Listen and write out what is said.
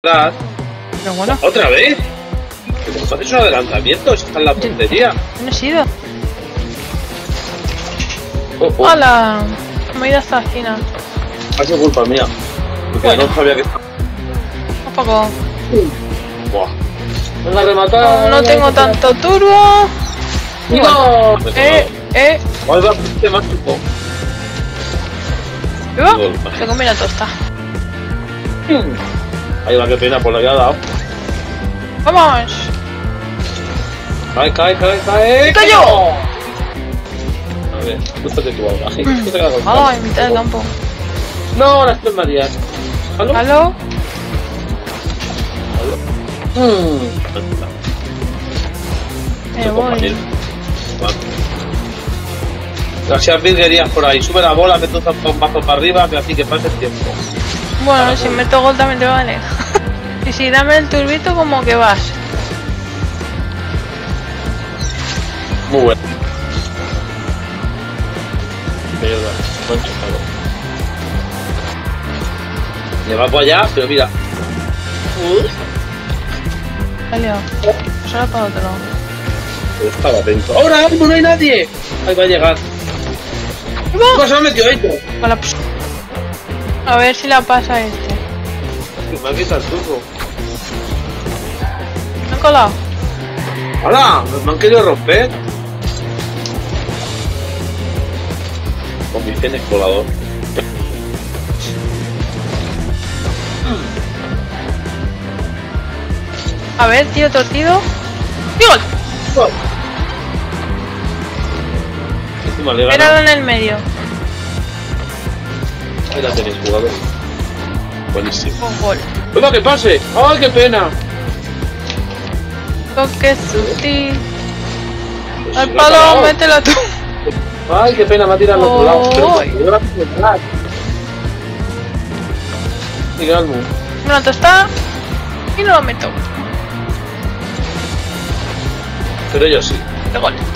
Pero bueno. ¿Otra vez? ¿Cómo haces un adelantamiento? Está en la puntería. ¿Dónde he sido? Oh. ¡Hola! Me he ido hasta la esquina. Ha sido culpa mía. Porque Bueno. no sabía que estaba. Un poco. Buah. Venga, rematar. No tengo tanto turbo. ¡No! ¿Cuál va a ser más tipo? ¿Vivo? Se come la tosta. Ahí va, qué pena por la que ha dado. ¡Vamos! ¡Cae! ¡Cayó! A ver, búscate tú ahora. En mitad del campo. No, las tres Marías. ¿Aló? ¿Aló? Me voy. Gracias, virguerías por ahí. Sube la bola, mete un bombazo para arriba, que así que pase el tiempo. Bueno, si meto gol también te vale. Y si dame el turbito, como que vas. Muy bueno. Mierda, buen chocado. Le va para allá, pero mira. Salió. Solo para otro. Estaba atento. ¡Ahora! ¡No hay nadie! Ahí va a llegar. ¿Cómo se ha metido esto? A ver si la pasa este. Me ha quitado el turbo. ¿Me han colado? ¡Hala! Me han querido romper. Con mi genes colador. A ver, tío torcido. ¡Y gol! Encima le Espéralo gana. en el medio. Ahí la tenéis, jugador. Buenísimo. Un gol. ¡Venga, que pase! ¡Ay, qué pena! Toque sutil. Pues Al la ha palo, parado. métela tú. ¡Ay, qué pena! Me ha tirado al otro lado. Pero Ay. yo la puedo entrar. Mira, Almu. Me la tosta. Y no lo meto. Pero yo sí. De gol.